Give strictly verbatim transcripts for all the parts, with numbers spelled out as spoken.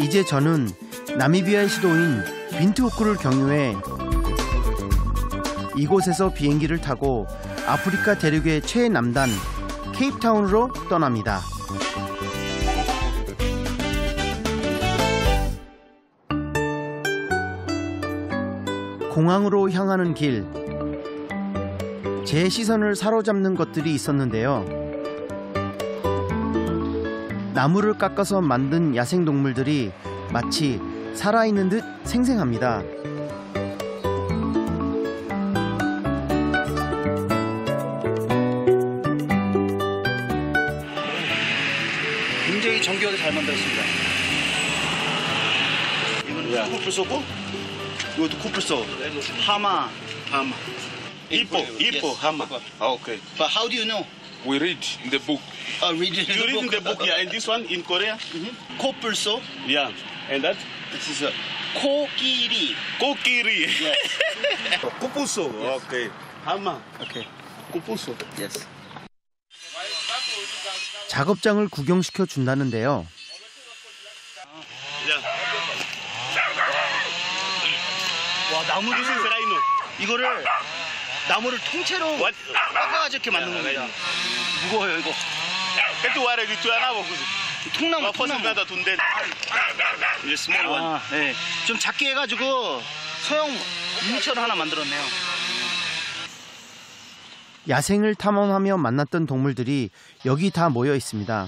이제 저는 나미비아의 시도인 윈트호크를 경유해 이곳에서 비행기를 타고 아프리카 대륙의 최남단 케이프타운으로 떠납니다. 공항으로 향하는 길, 제 시선을 사로잡는 것들이 있었는데요. 나무를 깎아서 만든 야생동물들이 마치 살아있는 듯 생생합니다. 굉장히 정교하게 잘 만들었습니다. 이거는 코뿔소고, 이것도 코뿔소, 하마, 하마. Ipo, Ipo, Hama. Ah, okay. But how do you know? We read in the book. Uh, read it in You the read in book. the book, yeah, and this one in Korea? Mm-hmm. 코뿔소. Yeah. And that? This is a 코끼리. Kokiri. Yes. Kupuso. Okay. Hama. Okay. Kupuso. Yes. 작업장을 구경시켜 준다는데요. Yeah. 와, 나무를 This is rhino. 이거를 나무를 통째로 What? 깎아가지고 이렇게 만든 겁니다. 무거워요, 이거. Ito wala dito na ako. 통나무, Tapos 통나무. nada tunde. The small one. 아, 네. 좀 작게 해가지고 소형 유니처럼 하나 만들었네요. 야생을 탐험하며 만났던 동물들이 여기 다 모여 있습니다.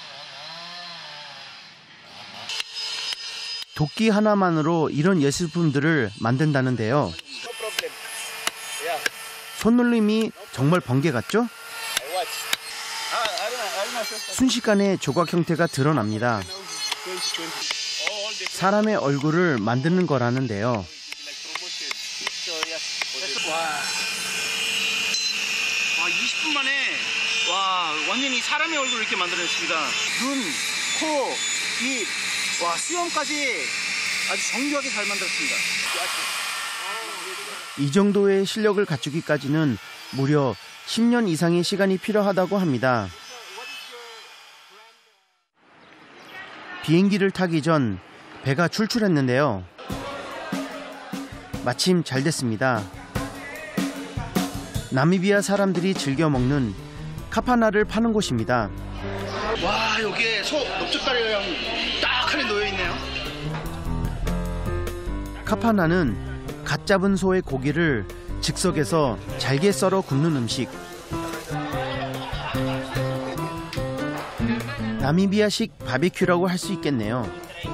도끼 하나만으로 이런 예술품들을 만든다는데요. 손놀림이 정말 번개 같죠? 순식간에 조각 형태가 드러납니다. 사람의 얼굴을 만드는 거라는데요. 와, 이십 분 만에 와, 완전히 사람의 얼굴을 이렇게 만들어냈습니다. 눈, 코, 입, 와, 수염까지 아주 정교하게 잘 만들었습니다. 이 정도의 실력을 갖추기까지는 무려 십 년 이상의 시간이 필요하다고 합니다. 비행기를 타기 전 배가 출출했는데요. 마침 잘 됐습니다. 나미비아 사람들이 즐겨 먹는 카파나를 파는 곳입니다. 와, 여기에 소 넓적다리랑 딱 하나 놓여있네요. 카파나는 갓 잡은 소의 고기를 즉석에서 잘게 썰어 굽는 음식. 나미비아식 바비큐라고 할 수 있겠네요.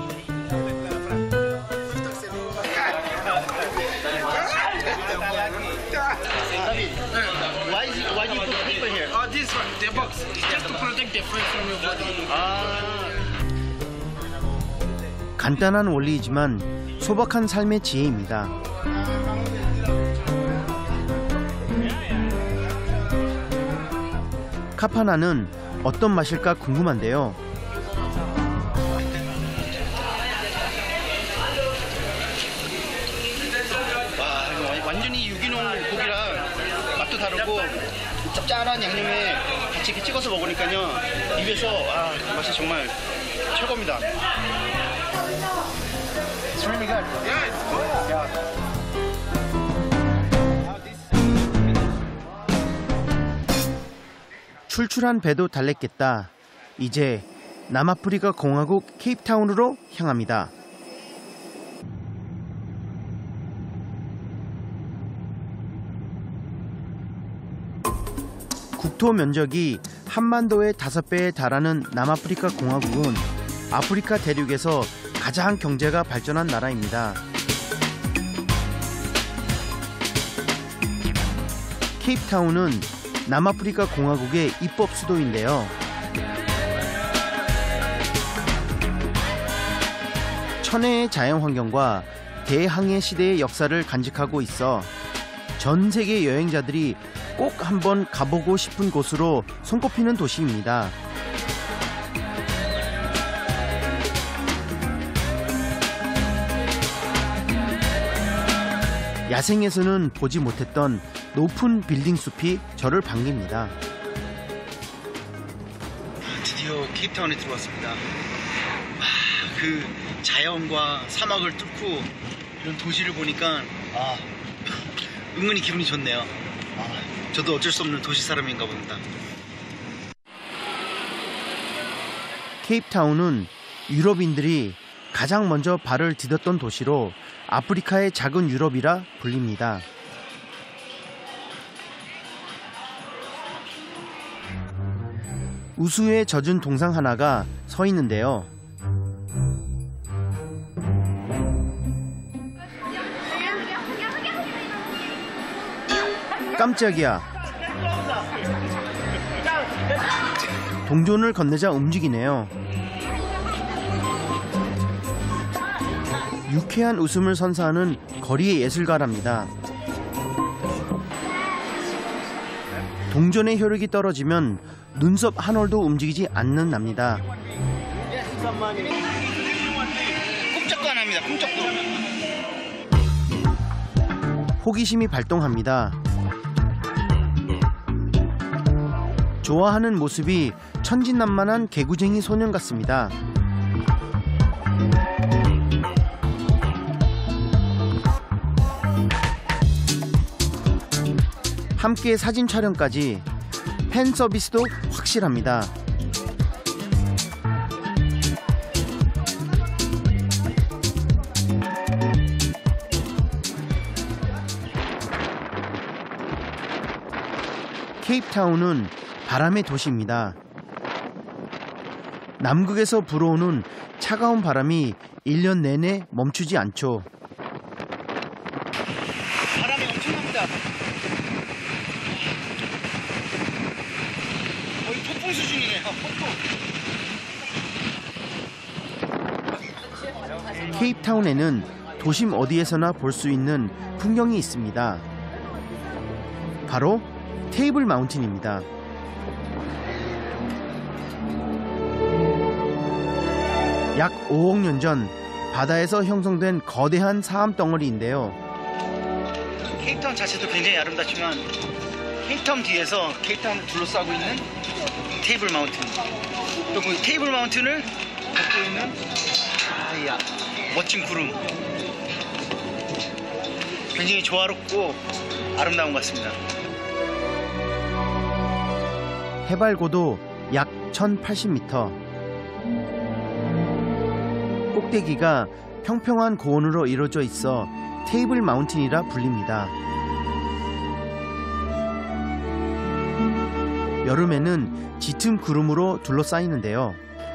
Why is it, why do you put people here? Oh, this one, the box, just to protect the flesh from your body. 아, 간단한 원리이지만 소박한 삶의 지혜입니다. 카파나는 어떤 맛일까 궁금한데요. 와, 완전히 유기농 고기랑 맛도 다르고 짭짤한 양념에 같이 이렇게 찍어서 먹으니까요, 입에서 아, 맛이 정말 최고입니다. It's really good. Yeah, it's good. Yeah. 출출한 배도 달랬겠다. 이제 남아프리카 공화국 케이프타운으로 향합니다. 국토 면적이 한반도의 다섯 배에 달하는 남아프리카 공화국은 아프리카 대륙에서 가장 경제가 발전한 나라입니다. 케이프타운은 남아프리카 공화국의 입법 수도인데요. 천혜의 자연환경과 대항해 시대의 역사를 간직하고 있어 전 세계 여행자들이 꼭 한번 가보고 싶은 곳으로 손꼽히는 도시입니다. 야생에서는 보지 못했던 높은 빌딩 숲이 저를 반깁니다. 드디어 케이프타운에 들어왔습니다. 아, 그 자연과 사막을 뚫고 이런 도시를 보니까 아, 은근히 기분이 좋네요. 아, 저도 어쩔 수 없는 도시 사람인가 봅니다. 케이프타운은 유럽인들이 가장 먼저 발을 디뎠던 도시로 아프리카의 작은 유럽이라 불립니다. 우수에 젖은 동상 하나가 서 있는데요. 깜짝이야. 동존을 건네자 움직이네요. 유쾌한 웃음을 선사하는 거리의 예술가랍니다. 동전의 효력이 떨어지면 눈썹 한 올도 움직이지 않는 납니다. 꼼짝도 안 합니다. 꼼짝도. 호기심이 발동합니다. 좋아하는 모습이 천진난만한 개구쟁이 소년 같습니다. 함께 사진 촬영까지 팬 서비스도 확실합니다. 케이프타운은 바람의 도시입니다. 남극에서 불어오는 차가운 바람이 일 년 내내 멈추지 않죠. 바람이 엄청납니다. 거의 폭풍 수준이네요. 폭풍. 케이프타운에는 도심 어디에서나 볼 수 있는 풍경이 있습니다. 바로 테이블 마운틴입니다. 약 오억 년 전 바다에서 형성된 거대한 사암 덩어리인데요. 케이프타운 자체도 굉장히 아름답지만 케이프타운 뒤에서 케이프타운을 둘러싸고 있는 테이블 마운틴, 또 그 테이블 마운틴을 덮고 있는 이 멋진 구름, 굉장히 조화롭고 아름다운 것 같습니다. 해발 고도 약 천팔십 미터. 꼭대기가 평평한 고원으로 이루어져 있어 테이블 마운틴이라 불립니다. 여름에는 짙은 구름으로 둘러싸이는데요.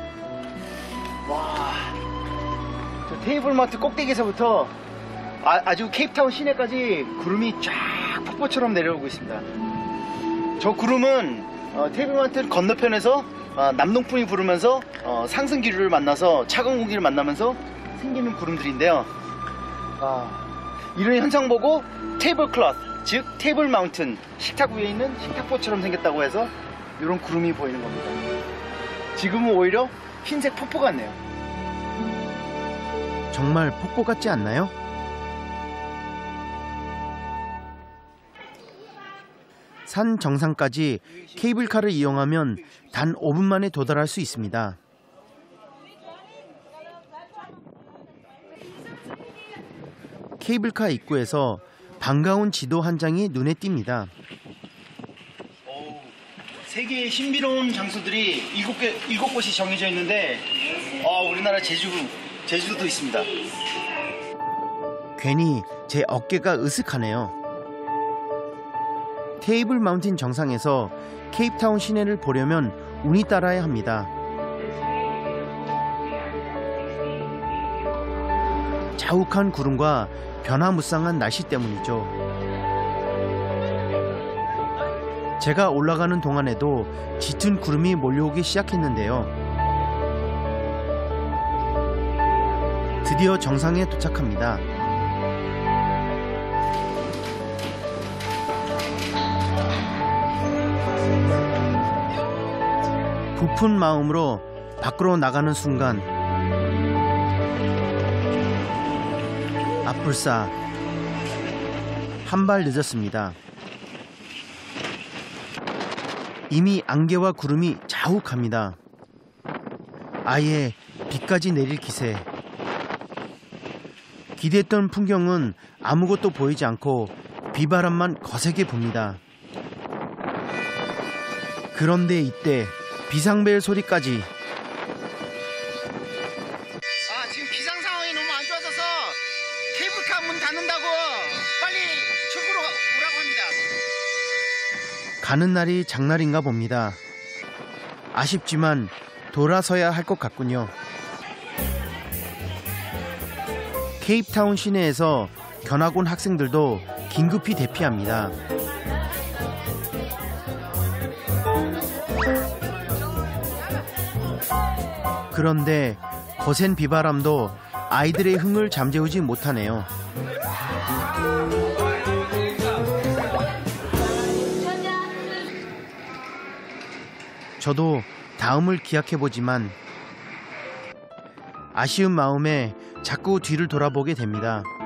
와, 저 테이블 마운틴 꼭대기에서부터 아, 아주 케이프타운 시내까지 구름이 쫙 폭포처럼 내려오고 있습니다. 저 구름은 어, 테이블 마운틴 건너편에서 어, 남동풍이 부르면서 어, 상승 기류를 만나서 차가운 공기를 만나면서 생기는 구름들인데요. 아, 이런 현상 보고 테이블 클로스, 즉 테이블 마운틴, 식탁 위에 있는 식탁보처럼 생겼다고 해서 이런 구름이 보이는 겁니다. 지금은 오히려 흰색 폭포 같네요. 정말 폭포 같지 않나요? 산 정상까지 케이블카를 이용하면 단 오 분 만에 도달할 수 있습니다. 케이블카 입구에서 반가운 지도 한 장이 눈에 띕니다. 오, 세계의 신비로운 장소들이 일곱 개, 일곱 곳이 정해져 있는데 어, 우리나라 제주, 제주도도 있습니다. 괜히 제 어깨가 으슥하네요. 테이블 마운틴 정상에서 케이프타운 시내를 보려면 운이 따라야 합니다. 자욱한 구름과 변화무쌍한 날씨 때문이죠. 제가 올라가는 동안에도 짙은 구름이 몰려오기 시작했는데요. 드디어 정상에 도착합니다. 부푼 마음으로 밖으로 나가는 순간 아뿔싸 한 발 늦었습니다. 이미 안개와 구름이 자욱합니다. 아예 비까지 내릴 기세. 기대했던 풍경은 아무것도 보이지 않고 비바람만 거세게 붑니다. 그런데 이때 비상벨 소리까지. 아, 지금 기상 상황이 너무 안 좋아져서 케이블카 문 닫는다고 빨리 출구로 오라고 합니다. 가는 날이 장날인가 봅니다. 아쉽지만 돌아서야 할 것 같군요. 케이프타운 시내에서 견학 온 학생들도 긴급히 대피합니다. 그런데 거센 비바람도 아이들의 흥을 잠재우지 못하네요. 저도 다음을 기약해보지만 아쉬운 마음에 자꾸 뒤를 돌아보게 됩니다.